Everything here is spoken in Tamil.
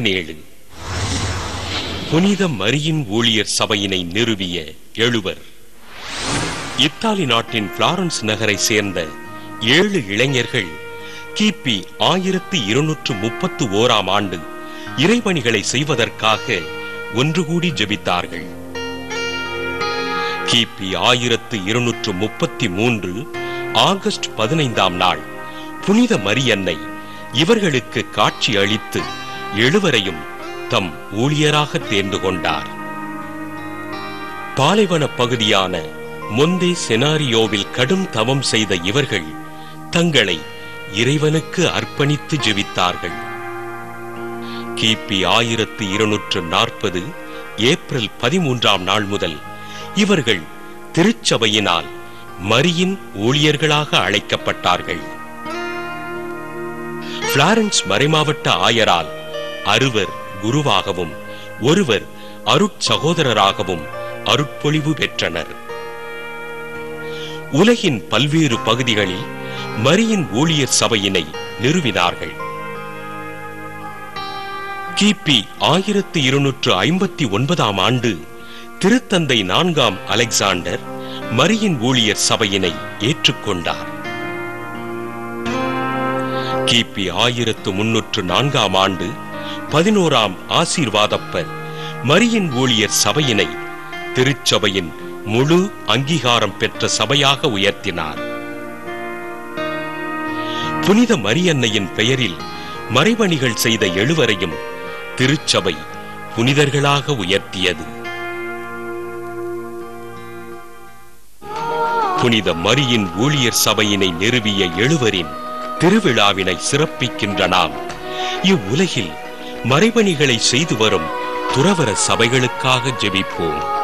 17 புனித மரியின் ஊழியர் சபையினை நிறுவிய எழுவர். இத்தாலி நாட்டின் பிளாரன்ஸ் நகரை சேர்ந்த 7 இளைஞர்கள் கிபி 1231 ஆண்டு இறைபணிகளை செய்வதற்காக ஒன்று கூடி ஜெபித்தார்கள். கிபி 1233 ஆகஸ்ட் 15 நாள் புனித மரியன்னை இவர்களுக்கு காட்சி அளித்து எழுவரையும் தம் ஊழியராக தேர்ந்து கொண்டார். பாலைவன பகுதியான மொந்தே செனாரியோவில் கடும் தவம் செய்த இவர்கள் தங்களை இறைவனுக்கு அர்ப்பணித்து ஜெபித்தார்கள். கிபி 1240 ஏப்ரல் 13 நாள் முதல் இவர்கள் திருச்சபையினால் மரியின் ஊழியர்களாக அழைக்கப்பட்டார்கள். பிளாரன்ஸ் மறைமாவட்ட ஆயரால் அறுவர் குருவாகவும் ஒருவர் அருட்சகோதரராகவும் அருட்பொழிவு பெற்றனர். உலகின் பல்வேறு பகுதிகளில் மரியின் ஊழியர் சபையினை நிறுவினார்கள். கிபி 1259 ஆண்டு திருத்தந்தை 4 அலெக்சாண்டர் மரியின் ஊழியர் சபையினை ஏற்றுக்கொண்டார். கிபி 1304 ஆண்டு 11 ஆசீர்வாதப்பர் மரியின் ஊழியர் சபையினை திருச்சபையின் முழு அங்கீகாரம் பெற்ற சபையாக உயர்த்தினார். புனித மரியன்னையின் பெயரில் மறைபணிகள் செய்த எழுவரையும் திருச்சபை புனிதர்களாக உயர்த்தியது. புனித மரியின் ஊழியர் சபையினை நிறுவிய எழுவரின் திருவிழாவினை சிறப்பிக்கின்ற நாம் இவ்வுலகில் மறைபணிகளை செய்து வரும் துறவற சபைகளுக்காக ஜெபிப்போம்.